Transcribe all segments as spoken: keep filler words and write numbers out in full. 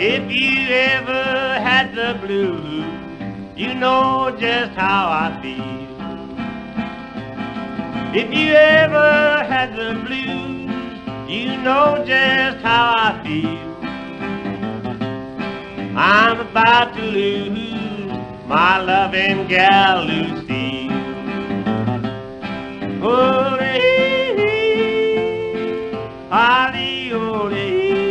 If you ever had the blues, you know just how I feel. If you ever had the blues, you know just how I feel. I'm about to lose my loving gal Lucille. Ole, ali, ole,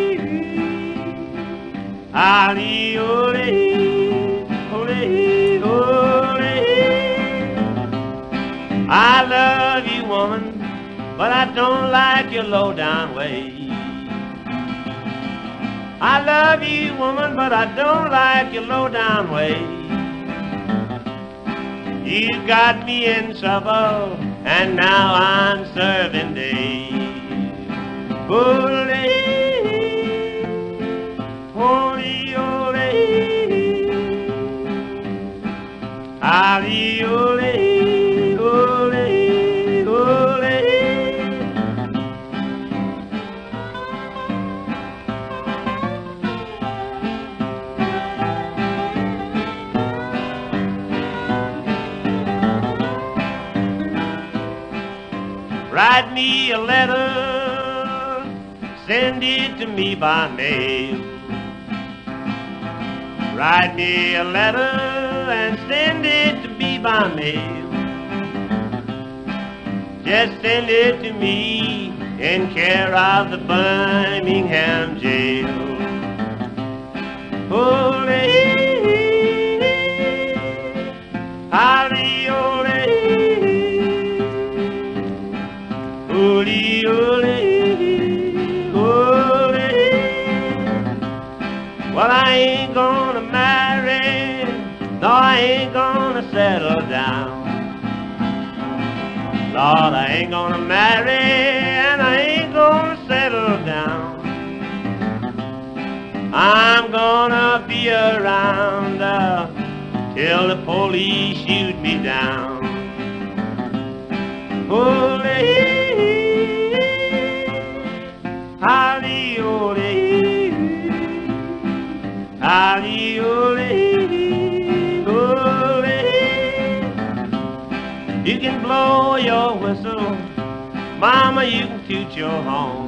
ali, ole, ole, ole. I love you, woman, but I don't like your low-down ways. I love you, woman, but I don't like your low-down ways. You got me in trouble, and now I'm serving days. Ole, ole, ole, ali, ole, ole, ole. Write me a letter, send it to me by mail. Write me a letter and send it to me by mail. Just send it to me in care of the Birmingham jail. Ole, ali, ole, ole, ole, ole. Well, I ain't gonna marry, no, I ain't gonna settle down. Lord, I ain't gonna marry, and I ain't gonna settle down. I'm gonna be around uh, till the police shoot me down. Ole, ali, ole, ali, ole, ole. You can blow your whistle, mama, you can toot your horn.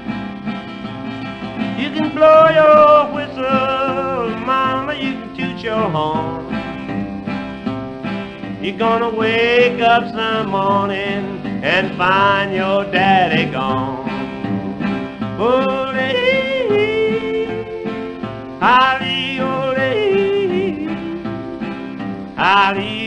You can blow your whistle, mama, you can toot your horn. You're gonna wake up some morning and find your daddy gone. Ole, ali, ole, ali,